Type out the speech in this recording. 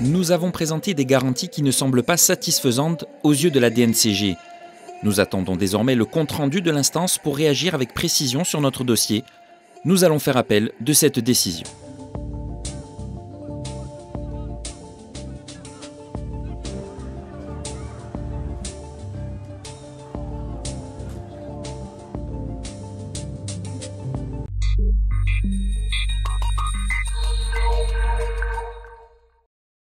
Nous avons présenté des garanties qui ne semblent pas satisfaisantes aux yeux de la DNCG. Nous attendons désormais le compte-rendu de l'instance pour réagir avec précision sur notre dossier. Nous allons faire appel de cette décision.